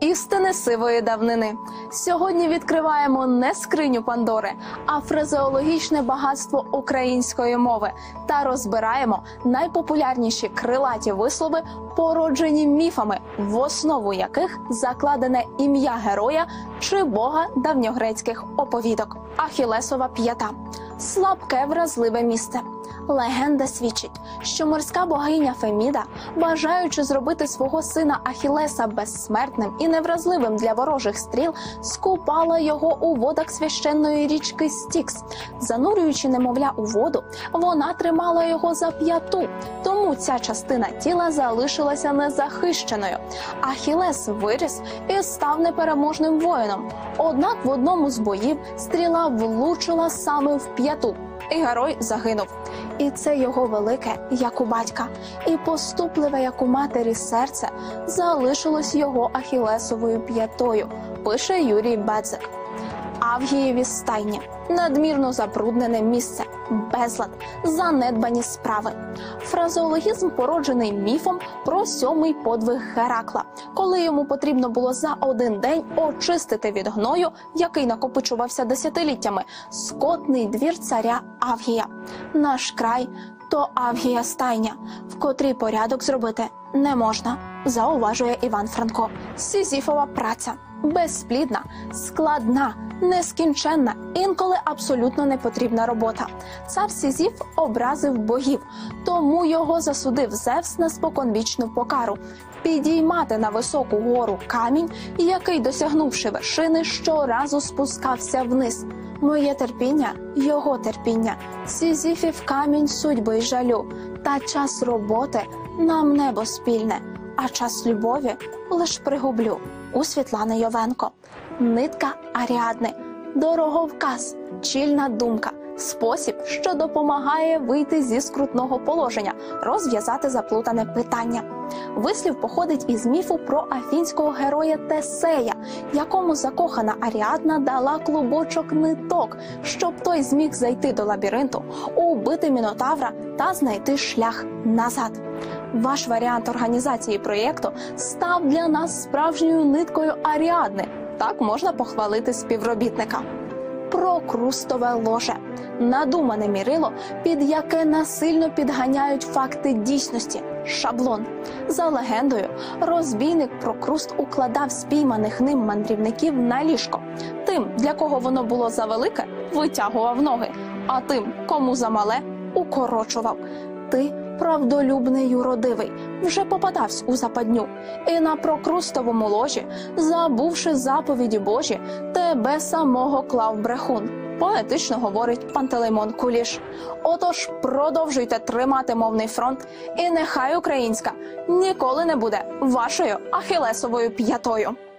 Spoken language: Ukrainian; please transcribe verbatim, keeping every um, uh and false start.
Істини сивої давнини. Сьогодні відкриваємо не скриню Пандори, а фразеологічне багатство української мови та розбираємо найпопулярніші крилаті вислови, породжені міфами, в основу яких закладене ім'я героя чи бога давньогрецьких оповідок. Ахілесова п'ята – слабке вразливе місце. Легенда свідчить, що морська богиня Феміда, бажаючи зробити свого сина Ахілеса безсмертним і невразливим для ворожих стріл, скупала його у водах священної річки Стікс. Занурюючи немовля у воду, вона тримала його за п'яту, тому ця частина тіла залишилася незахищеною. Ахілес виріс і став непереможним воїном. Однак в одному з боїв стріла влучила саме в п'яту, і герой загинув. І це його велике, як у батька, і поступливе, як у матері, серце залишилось його ахілесовою п'ятою, пише Юрій Бедзик. Авгієві стайні – надмірно забруднене місце, безлад, занедбані справи. Фразеологізм породжений міфом про сьомий подвиг Геракла, коли йому потрібно було за один день очистити від гною, який накопичувався десятиліттями, скотний двір царя Авгія. Наш край – то Авгія стайня, в котрій порядок зробити не можна, зауважує Іван Франко. Сізіфова праця. Безплідна, складна, нескінченна, інколи абсолютно непотрібна робота. Цар Сізіф образив богів, тому його засудив Зевс на споконвічну покару – підіймати на високу гору камінь, який, досягнувши вершини, щоразу спускався вниз. Моє терпіння – його терпіння, Сізіфів камінь судьби й жалю, та час роботи нам небо спільне, а час любові лиш пригублю. У Світлани Йовенко. Нитка Аріадни. Дороговказ. Чільна думка. Спосіб, що допомагає вийти зі скрутного положення, розв'язати заплутане питання. Вислів походить із міфу про афінського героя Тесея, якому закохана Аріадна дала клубочок ниток, щоб той зміг зайти до лабіринту, убити Мінотавра та знайти шлях назад. Ваш варіант організації проєкту став для нас справжньою ниткою Аріадни. Так можна похвалити співробітника. Прокрустове ложе. Надумане мірило, під яке насильно підганяють факти дійсності. Шаблон. За легендою, розбійник Прокруст укладав спійманих ним мандрівників на ліжко. Тим, для кого воно було завелике, витягував ноги, а тим, кому замале, укорочував. Ти, правдолюбний юродивий, вже попадавсь у западню, і на прокрустовому ложі, забувши заповіді Божі, тебе самого клав брехун. Поетично говорить Пантелеймон Куліш. Отож, продовжуйте тримати мовний фронт, і нехай українська ніколи не буде вашою ахілесовою п'ятою.